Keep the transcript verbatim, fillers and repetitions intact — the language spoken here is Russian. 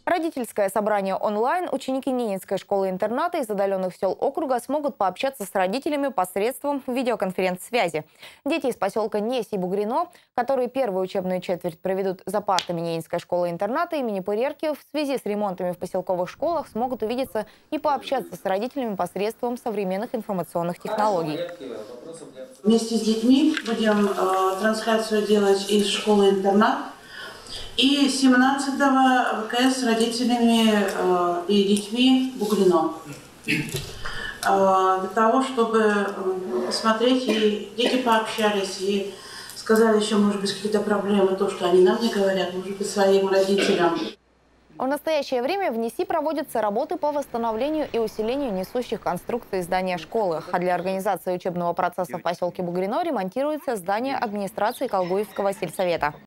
Родительское собрание онлайн. Ученики Ненецкой школы-интерната из отдаленных сел округа смогут пообщаться с родителями посредством видеоконференц-связи. Дети из поселка Неси-Бугрино, которые первую учебную четверть проведут за партами Ненецкой школы-интерната имени Пырерки, в связи с ремонтами в поселковых школах смогут увидеться и пообщаться с родителями посредством современных информационных технологий. Вместе с детьми будем э, трансляцию делать из школы-интернат. И семнадцатого ВКС с родителями э, и детьми Бугрино. Э, для того, чтобы э, посмотреть, и дети пообщались, и сказали еще, может быть, какие-то проблемы, то, что они нам не говорят, может быть, своим родителям. В настоящее время в НИСИ проводятся работы по восстановлению и усилению несущих конструкций здания школы. А для организации учебного процесса в поселке Бугрино ремонтируется здание администрации Колгуевского сельсовета.